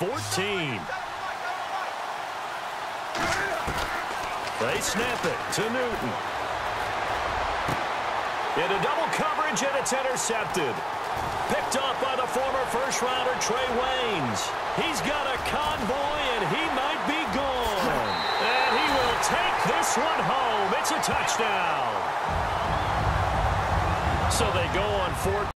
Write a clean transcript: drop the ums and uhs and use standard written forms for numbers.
14. They snap it to Newton. Into double coverage, and it's intercepted. Picked up by the former first-rounder Trey Waynes. He's got a convoy, and he might be gone. And he will take this one home. It's a touchdown. So they go on 4.